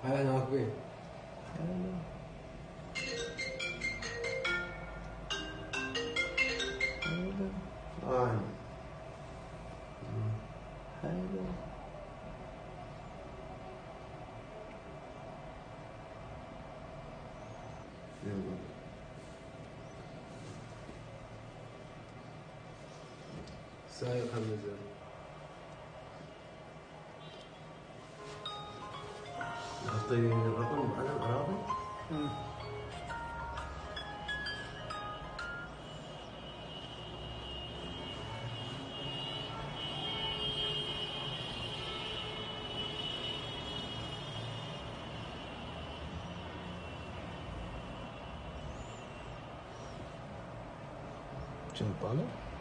هاي انا راكبين. حلو. يلا. سايق همزة. نحطي رقم على الأراضي. شنو طالع؟